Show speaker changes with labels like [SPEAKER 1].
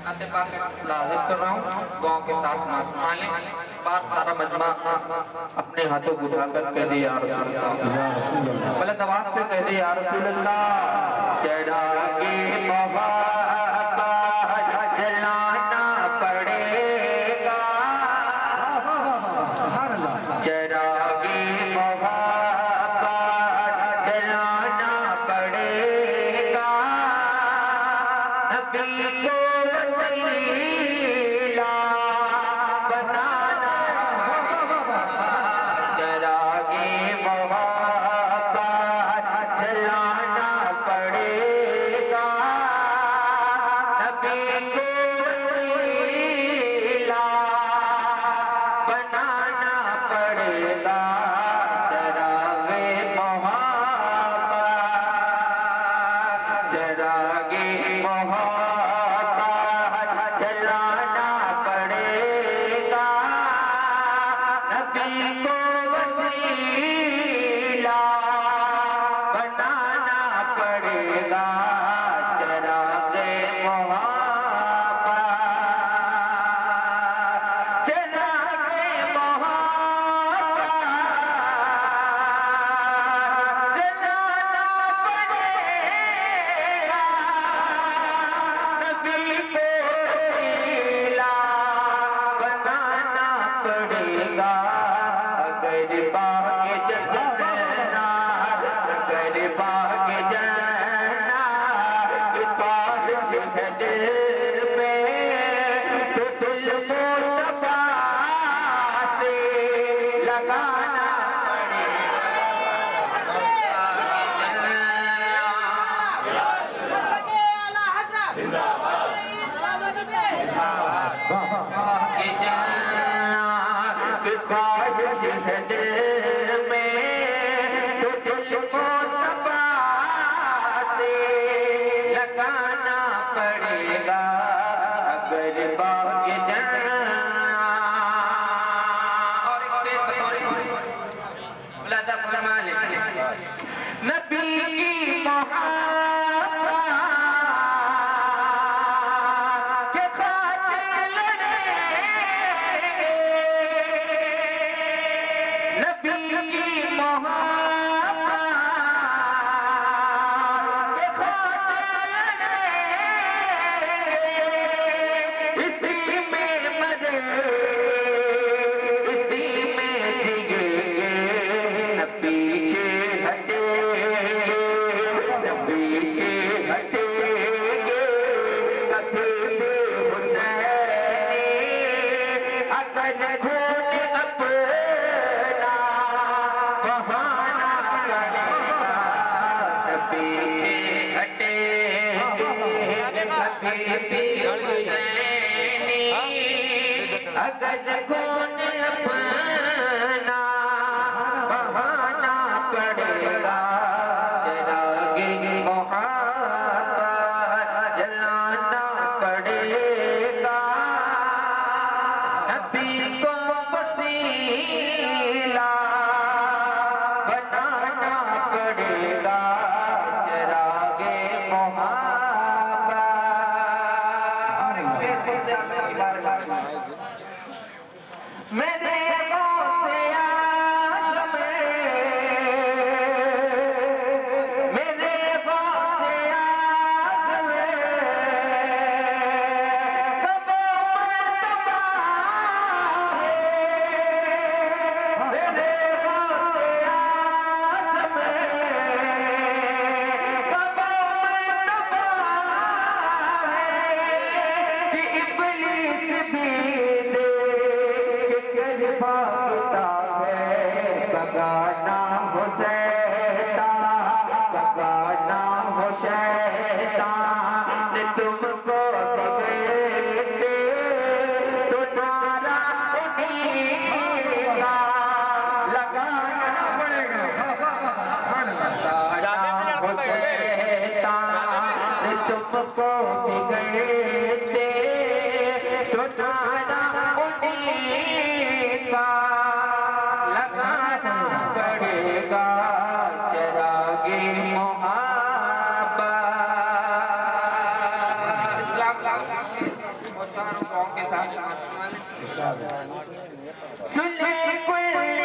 [SPEAKER 1] नाते पाक लाजिम कर रहा हूँ, दुआओं के साथ साथ मालें बार सारा मजमा अपने हाथों को उठाकर कह दे या रसूल अल्लाह, बुलंद आवाज से कह दे या रसूल अल्लाह। चरागे मोहब्बत जलाना पड़ेगा, चरागे मोहब्बत जलाना पड़ेगा, नबी को वसीला बनाना, चरागे मोहब्बत जलाना पड़ेगा, नबी को वसीला बनाना पड़ेगा, चरागे मोहब्बत चरागे मोहब्बत जलाना पड़ेगा, नबी को वसीला बनाना पड़ेगा, चरागे मोहब्बत चरागे मोहब्बत जलाना पड़ेगा, नबी को वसीला बनाना पड़ेगा, अगर बाग जन्ना, अगर बाग जन्ना ख्वाहिश है दिल में, तो दिल मुस्तफा से लगाना ख्वाहिश है दिल में, तो दिल मुस्तफा से लगाना पड़ेगा, अगर बाग जन्ना। और एक शेर बतौर मुलाजा फरमा ले, नबी की मोहब्बत के खातिर लड़ेंगे, नबी की मोहब्बत के खातिर लड़ेंगे, इसी में मरेंगे, इसी में जिएंगे, न पीछे हटेंगे, न पीछे हटेंगे, अकेले हुसैनी अगर खून अपना बहाना करेगा, न पीछे हटेंगे, अकेले हुसैनी अगर खून अपना बहाना पड़ेगा, चरागे मोहब्बत जलाना पड़ेगा, नबी को वसीला बनाना पड़ेगा, चरागे मोहब्बत। मेरे गौसे आज़म मेरे गौसे आज़म कबो मर्तबा है, मेरे गौसे आज़म कबो मर्तबा है, कि इब्लीस भी भागता है, बगाना हो शैतान, बगाना हो शैतान, तुमको बगैर से तो नारा उठेगा, लगाना पड़ेगा, बगाना हो शैतान, तुमको बगैर से तो और चारों गाँव के साथ
[SPEAKER 2] सुले कुल